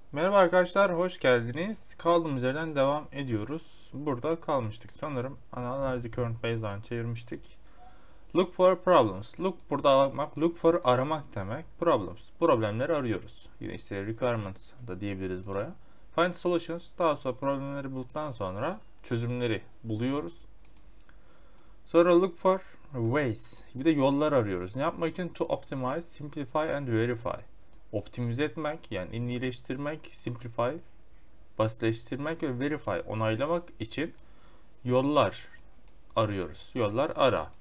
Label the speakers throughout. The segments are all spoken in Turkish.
Speaker 1: Merhaba arkadaşlar, hoş geldiniz. Kaldığımız yerden devam ediyoruz. Burada kalmıştık sanırım. Analyze the current baseline çevirmiştik. Look for problems. Look burada bakmak, look for aramak demek. Problems. Problemleri arıyoruz. Yine işte requirements da diyebiliriz buraya. Find solutions. Daha sonra problemleri bulduktan sonra çözümleri buluyoruz. Sonra look for ways. Bir de yollar arıyoruz. Ne yapmak için? To optimize, simplify and verify. Optimize etmek yani iyileştirmek, simplify basitleştirmek ve verify onaylamak için yollar arıyoruz. Yollar ara.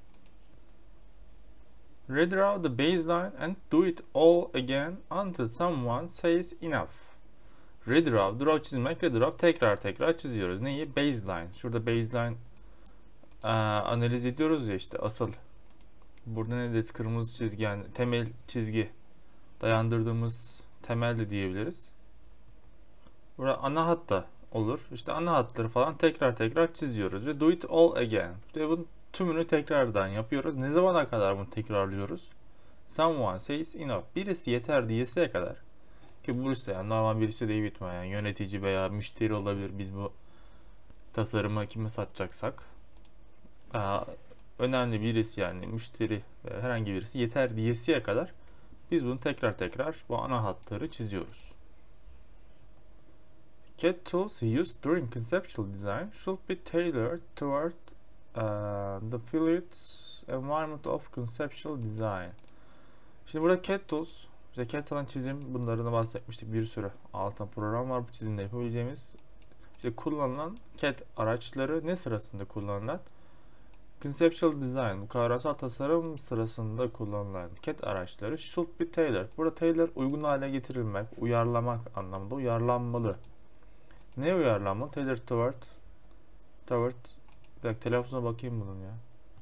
Speaker 1: Redraw the baseline and do it all again until someone says enough. Draw çizmek, redraw tekrar çiziyoruz. Neyi? Baseline. Şurada baseline analiz ediyoruz ya işte asıl. Burada ne dedi? Kırmızı çizgi yani temel çizgi. Dayandırdığımız temel de diyebiliriz. Burada ana hat da olur. İşte ana hatları falan tekrar çiziyoruz ve do it all again. Ve bunun tümünü tekrardan yapıyoruz. Ne zamana kadar bunu tekrarlıyoruz? Someone says enough. Birisi yeter diyeseye kadar. Ki bu işte yani normal birisi değil bitme yani yönetici veya müşteri olabilir. Biz bu tasarımı kime satacaksak önemli birisi yani müşteri veya herhangi birisi yeter diyeseye kadar biz bunu tekrar bu ana hatları çiziyoruz. CAD tools used during conceptual design should be tailored toward the fluid environment of conceptual design. Şimdi burada CAD tools, işte CAD alan çizim bunlardan bahsetmiştik bir sürü altın program var bu çizimde yapabileceğimiz. İşte kullanılan CAD araçları ne sırasında kullanılan? Conceptual design, bu kavramsal tasarım sırasında kullanılan CAD araçları should be tailored. Burada tailor uygun hale getirilmek, uyarlamak anlamında uyarlanmalı. Ne uyarlanmalı? Tailor toward bir dakika telaffuzuna bakayım bunun ya.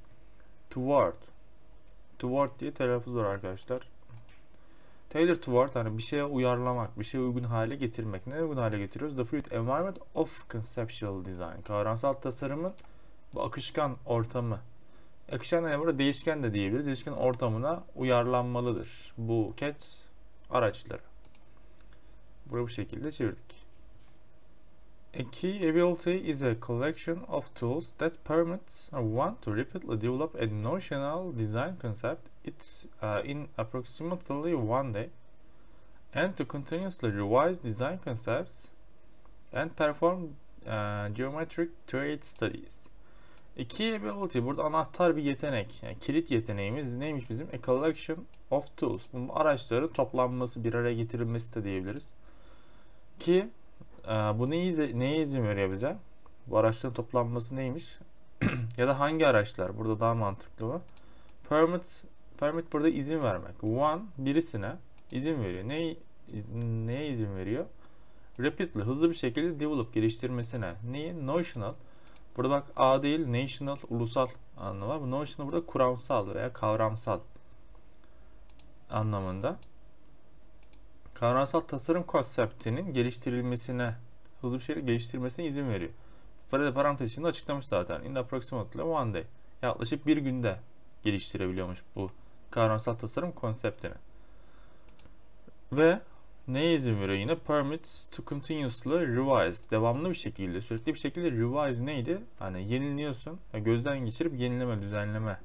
Speaker 1: Toward diye telaffuz var arkadaşlar. Tailor toward hani bir şeye uyarlamak, bir şeye uygun hale getirmek. Ne uygun hale getiriyoruz? The fluid environment of conceptual design. Kavramsal tasarımın bu akışkan ortamı. Akışkan yani burada değişken de diyebiliriz. Değişken ortamına uyarlanmalıdır. Bu CAD araçları. Burayı bu şekilde çevirdik. A key ability is a collection of tools that permits one to repeatedly develop a notional design concept in approximately one day and to continuously revise design concepts and perform geometric trade studies. A key ability burada anahtar bir yetenek. Yani kilit yeteneğimiz neymiş bizim? A collection of tools. Bu araçların toplanması, bir araya getirilmesi de diyebiliriz. Ki bu neye izin veriyor bize? Bu araçların toplanması neymiş? Ya da hangi araçlar? Burada daha mantıklı bu. Permit burada izin vermek. One birisine izin veriyor. Neye izin veriyor? Rapidly hızlı bir şekilde develop geliştirmesine. Neyi? Notional. Burada bak A değil national ulusal anlamı var. Bu notional burada kuramsal veya kavramsal anlamında. Kavramsal tasarım konseptinin geliştirilmesine, hızlı bir şekilde geliştirilmesine izin veriyor. Parantez içinde açıklamış zaten. In approximately one day. Yaklaşık bir günde geliştirebiliyormuş bu kavramsal tasarım konseptini. Ve neye izin veriyor yine? Permits to continuously revise. Devamlı bir şekilde, sürekli bir şekilde revise neydi? Hani yeniliyorsun. Gözden geçirip yenileme, düzenleme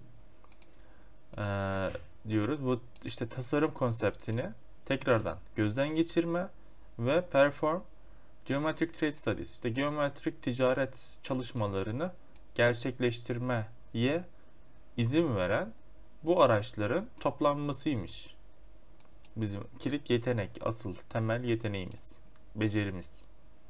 Speaker 1: diyoruz. Bu işte tasarım konseptini tekrardan gözden geçirme ve perform geometric trade studies. İşte geometrik ticaret çalışmalarını gerçekleştirmeye izin veren bu araçların toplanmasıymış. Bizim kilit yetenek, asıl temel yeteneğimiz, becerimiz.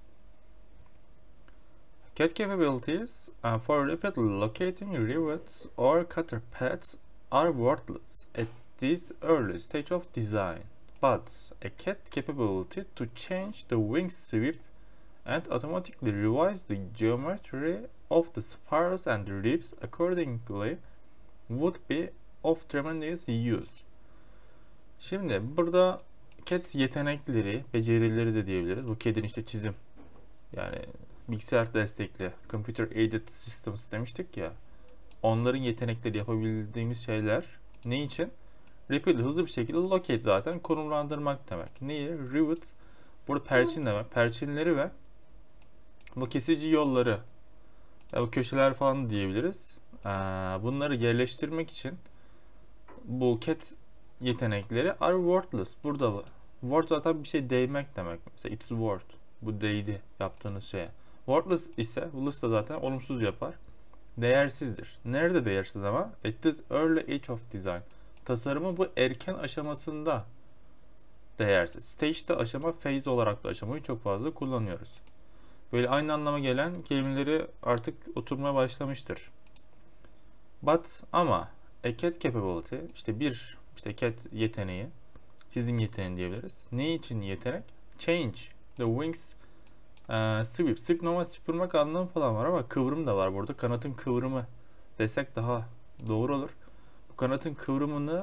Speaker 1: CAD capabilities for rapidly locating rivets or cutter paths are worthless at this early stage of design, but a CAD capability to change the wing sweep and automatically revise the geometry of the spirals and ribs accordingly would be of tremendous use. Şimdi burada CAD yetenekleri, becerileri de diyebiliriz. Bu CAD'in işte çizim yani bilgisayar destekli Computer Aided Systems demiştik ya. Onların yetenekleri yapabildiğimiz şeyler ne için? Rapidly hızlı bir şekilde locate zaten konumlandırmak demek. Neyi? Rivet Burada perçin demek. Perçinleri ve bu kesici yolları, ya bu köşeler falan diyebiliriz. Bunları yerleştirmek için bu cat yetenekleri are wordless. Burada word zaten bir şey değmek demek. Mesela it's word. Bu değdi yaptığınız şeye. Wordless ise less da zaten olumsuz yapar. Değersizdir. Nerede değersiz ama? At this early age of design. Tasarımın bu erken aşamasında değersiz. Stage'de aşama, phase olarak da aşamayı çok fazla kullanıyoruz. Böyle aynı anlama gelen kelimeleri artık oturmaya başlamıştır. But ama a cat capability, işte cat yeteneği, çizim yeteneği diyebiliriz. Ne için yetenek? Change the wings, sweep. Sweep normal süpürmek anlamı falan var ama kıvrım da var burada. Kanatın kıvrımı desek daha doğru olur. Bu kanatın kıvrımını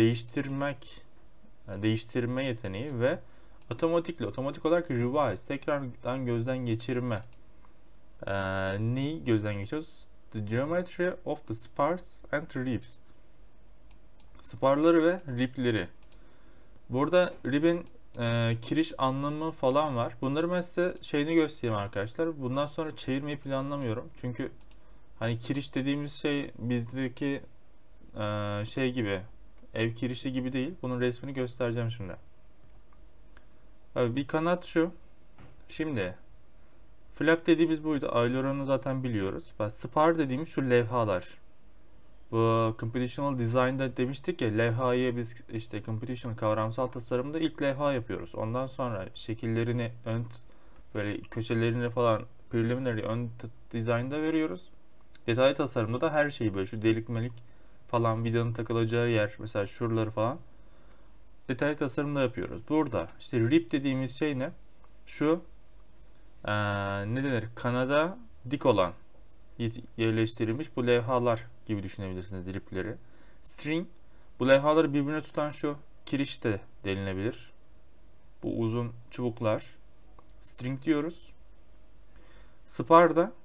Speaker 1: değiştirme yeteneği ve otomatik olarak revise, tekrardan gözden geçirme. Neyi gözden geçiyoruz? The geometry of the spars and ribs. Sparları ve ripleri. Burada ribin kiriş anlamı falan var. Bunları ben size şeyini göstereyim arkadaşlar. Bundan sonra çevirmeyi planlamıyorum. Çünkü hani kiriş dediğimiz şey bizdeki şey gibi, ev kirişi gibi değil. Bunun resmini göstereceğim şimdi. Bir kanat şu. Şimdi flap dediğimiz buydu. Aileron'u zaten biliyoruz. Spar dediğimiz şu levhalar. Bu computational design'da demiştik ya, levhayı biz işte computational kavramsal tasarımda ilk levha yapıyoruz. Ondan sonra şekillerini böyle köşelerini falan preliminary ön design'da veriyoruz. Detaylı tasarımda da her şeyi böyle şu delik melik falan vidanın takılacağı yer mesela şuraları falan detaylı tasarımda yapıyoruz. Burada işte rip dediğimiz şey ne? Şu ne denir? Kanada dik olan yerleştirilmiş bu levhalar gibi düşünebilirsiniz ripleri. String, bu levhaları birbirine tutan şu kiriş de denilebilir. Bu uzun çubuklar. String diyoruz. Spar da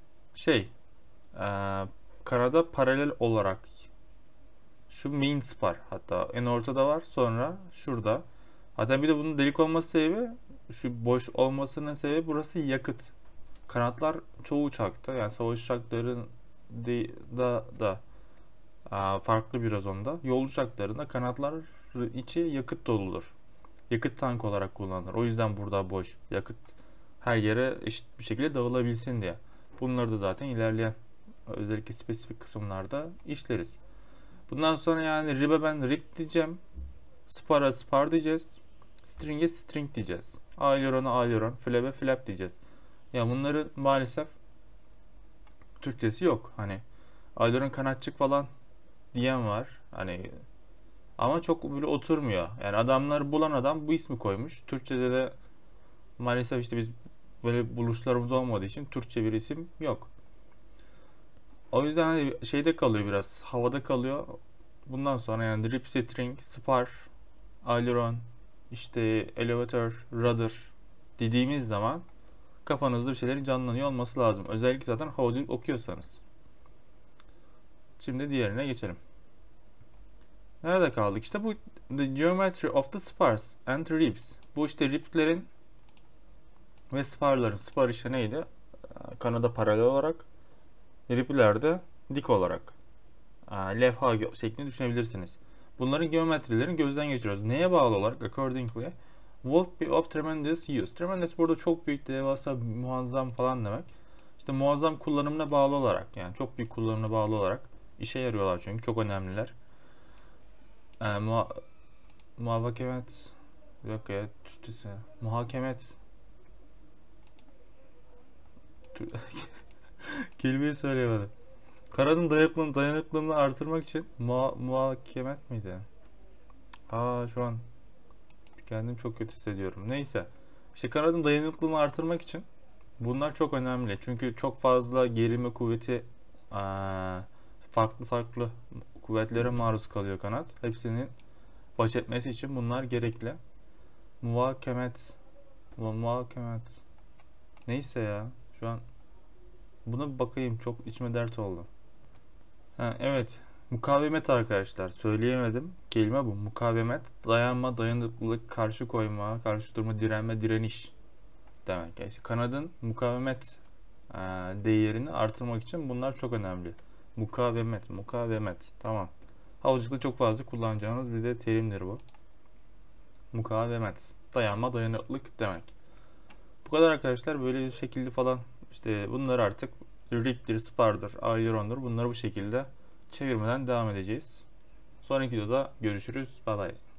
Speaker 1: kanada paralel olarak şu main spar, hatta en ortada var, sonra şurada. Hatta bir de bunun delik olması sebebi, şu boş olmasının sebebi burası yakıt. Kanatlar çoğu uçakta, yani savaş uçaklarında da farklı biraz onda. Yol uçaklarında kanatlar içi yakıt doludur. Yakıt tank olarak kullanılır. O yüzden burada boş. Yakıt her yere eşit bir şekilde dağılabilsin diye. Bunları da zaten ilerleyen özellikle spesifik kısımlarda işleriz. Bundan sonra yani rib'e ben rib diyeceğim. Spar'a spar diyeceğiz. String'e string diyeceğiz. Aileron'a aileron, flap'e flap diyeceğiz. Ya bunların maalesef Türkçesi yok. Hani aileron kanatçık falan diyen var. Hani ama çok böyle oturmuyor. Yani adamları bulan adam bu ismi koymuş. Türkçede de maalesef işte biz böyle buluşlarımız olmadığı için Türkçe bir isim yok. O yüzden hani şeyde kalıyor, biraz havada kalıyor. Bundan sonra yani rip, string, spar, aileron, işte elevator, rudder dediğimiz zaman kafanızda bir şeylerin canlanıyor olması lazım. Özellikle zaten housing okuyorsanız. Şimdi diğerine geçelim. Nerede kaldık? İşte bu the geometry of the spars and ribs. Bu işte riplerin ve sparların. Spar işte neydi? Kanada paralel olarak. Ripler de dik olarak. Levha şeklinde düşünebilirsiniz. Bunların geometrilerini gözden geçiriyoruz. Neye bağlı olarak? Accordingly would be of tremendous use. Tremendous burada çok büyük, devasa, muazzam falan demek. İşte muazzam kullanımına bağlı olarak, yani çok büyük kullanımına bağlı olarak işe yarıyorlar çünkü çok önemliler. Muhakemet, bir dakika ya, Türkçesi. Muhakemet. Kelimeyi söyleyemedim. Kanadın dayanıklılığını artırmak için muhakemet miydi? Şu an kendim çok kötü hissediyorum. Neyse. İşte kanadın dayanıklılığını artırmak için bunlar çok önemli. Çünkü çok fazla gerilme kuvveti, farklı kuvvetlere maruz kalıyor kanat. Hepsinin baş etmesi için bunlar gerekli. Muhakemet. Neyse ya. Şu an buna bir bakayım. Çok içime dert oldu. Evet. Mukavemet arkadaşlar. Söyleyemedim. Kelime bu. Mukavemet. Dayanma, dayanıklılık, karşı koyma, karşı durma, direnme, direniş demek. Yani işte kanadın mukavemet değerini artırmak için bunlar çok önemli. Mukavemet. Tamam. Havacılıkta çok fazla kullanacağınız bir de terimdir bu. Mukavemet. Dayanma, dayanıklılık demek. Bu kadar arkadaşlar. Böyle bir şekilde falan işte bunları artık rip'tir, spar'dır, aileron'dur. Bunları bu şekilde çevirmeden devam edeceğiz. Sonraki videoda görüşürüz. Bye bye.